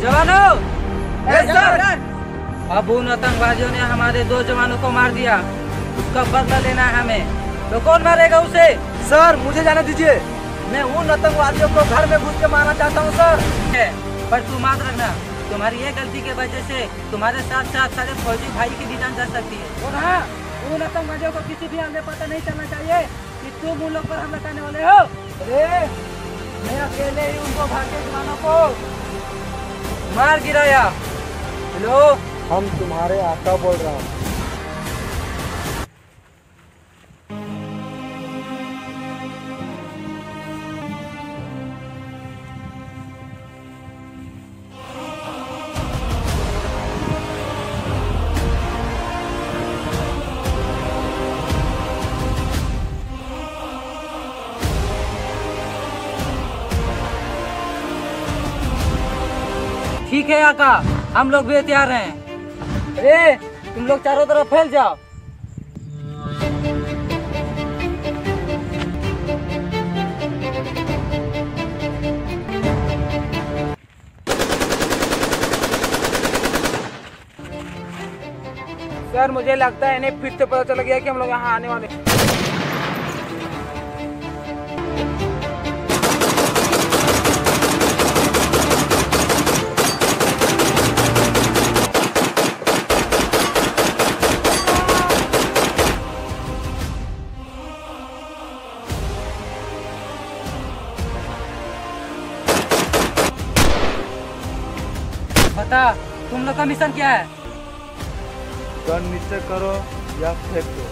जवानों, अब उन आतंकवादियों ने हमारे 2 जवानों को मार दिया, उसका बदला लेना है हमें। तो कौन मारेगा उसे? सर मुझे जाने दीजिए, मैं उन आतंकवादियों को घर में घुस के मारना चाहता हूँ सर। पर तू याद रखना, तुम्हारी ये गलती के वजह से तुम्हारे साथ साथ सारे फौजी भाई की भी जान जा सकती है। और हाँ, उन आतंकवादियों को किसी भी हाल में पता नहीं चलना चाहिए कि तुम उन लोग पर हमला करने वाले हो। अरे मैं अकेले ही उनको भारतीय जवानों को मार गिराया। हेलो, हम तुम्हारे आका बोल रहा हूँ। ठीक है आका, हम लोग भी तैयार हैं। अरे तुम लोग चारों तरफ फैल जाओ। सर मुझे लगता है इन्हें फिर से पता चल गया कि हम लोग यहाँ आने वाले। बता, तुम लोग का मिशन क्या है? गन नीचे करो या फेंक दो।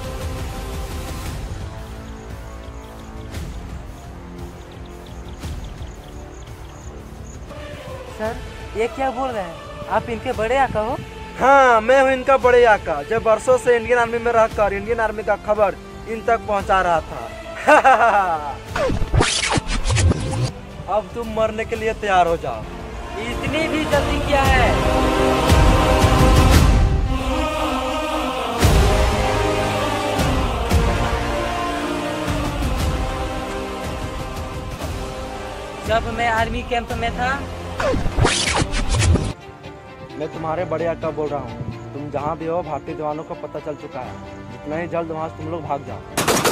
सर ये क्या बोल रहे हैं? आप इनके बड़े आका हो? हाँ मैं हूँ इनका बड़े आका, जब बरसों से इंडियन आर्मी में रहकर इंडियन आर्मी का खबर इन तक पहुँचा रहा था। अब तुम मरने के लिए तैयार हो जाओ। इतनी भी जल्दी क्या है? जब मैं आर्मी कैंप में था, मैं तुम्हारे बड़े आका बोल रहा हूँ। तुम जहाँ भी हो भारतीय जवानों को पता चल चुका है, जितना ही जल्द वहाँ से तुम लोग भाग जाओ।